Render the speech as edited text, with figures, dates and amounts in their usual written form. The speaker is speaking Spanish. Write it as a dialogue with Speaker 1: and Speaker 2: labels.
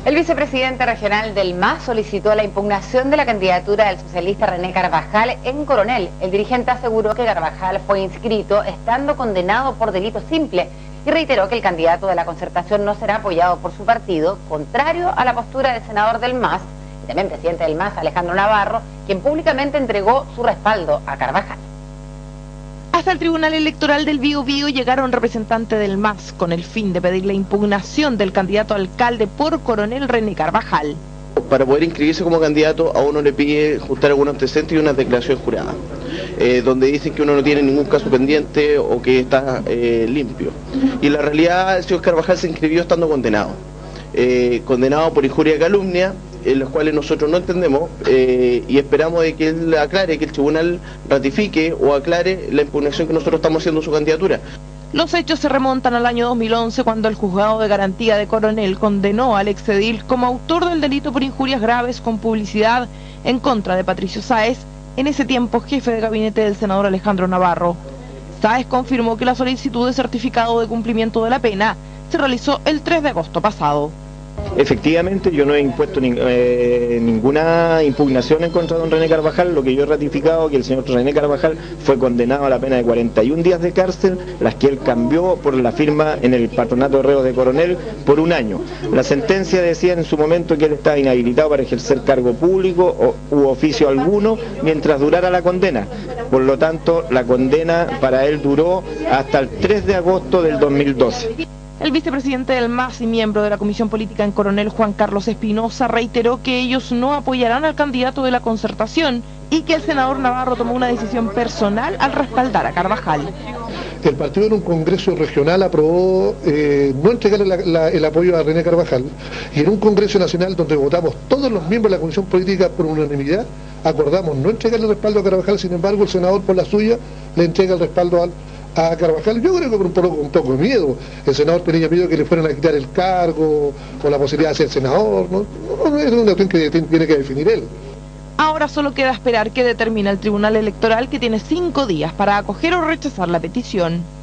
Speaker 1: El vicepresidente regional del MAS solicitó la impugnación de la candidatura del socialista René Carvajal en Coronel. El dirigente aseguró que Carvajal fue inscrito estando condenado por delito simple y reiteró que el candidato de la Concertación no será apoyado por su partido, contrario a la postura del senador del MAS y también presidente del MAS, Alejandro Navarro, quien públicamente entregó su respaldo a Carvajal.
Speaker 2: Hasta el Tribunal Electoral del Biobío llegaron representantes del MAS con el fin de pedir la impugnación del candidato a alcalde por Coronel René Carvajal.
Speaker 3: Para poder inscribirse como candidato a uno le pide juntar algún antecedente y una declaración jurada, donde dicen que uno no tiene ningún caso pendiente o que está limpio. Y la realidad, el señor Carvajal se inscribió estando condenado. Condenado por injuria y calumnia, en los cuales nosotros no entendemos y esperamos de que él aclare, que el tribunal ratifique o aclare la impugnación que nosotros estamos haciendo a su candidatura.
Speaker 2: Los hechos se remontan al año 2011 cuando el juzgado de garantía de Coronel condenó al exedil como autor del delito por injurias graves con publicidad en contra de Patricio Sáez, en ese tiempo jefe de gabinete del senador Alejandro Navarro. Sáez confirmó que la solicitud de certificado de cumplimiento de la pena se realizó el 3 de agosto pasado.
Speaker 4: Efectivamente, yo no he impuesto ninguna impugnación en contra de don René Carvajal. Lo que yo he ratificado es que el señor René Carvajal fue condenado a la pena de 41 días de cárcel, las que él cambió por la firma en el patronato de reos de Coronel por 1 año. La sentencia decía en su momento que él estaba inhabilitado para ejercer cargo público u oficio alguno mientras durara la condena. Por lo tanto, la condena para él duró hasta el 3 de agosto del 2012.
Speaker 2: El vicepresidente del MAS y miembro de la Comisión Política en Coronel, Juan Carlos Espinosa, reiteró que ellos no apoyarán al candidato de la Concertación y que el senador Navarro tomó una decisión personal al respaldar a Carvajal.
Speaker 5: El partido en un congreso regional aprobó no entregarle el apoyo a René Carvajal, y en un congreso nacional donde votamos todos los miembros de la Comisión Política por unanimidad, acordamos no entregarle el respaldo a Carvajal. Sin embargo, el senador por la suya le entrega el respaldo a Carvajal. Yo creo que con un poco de miedo. El senador tenía miedo que le fueran a quitar el cargo o la posibilidad de ser senador. No es una cuestión que tiene que definir él.
Speaker 2: Ahora solo queda esperar que determine el Tribunal Electoral, que tiene 5 días para acoger o rechazar la petición.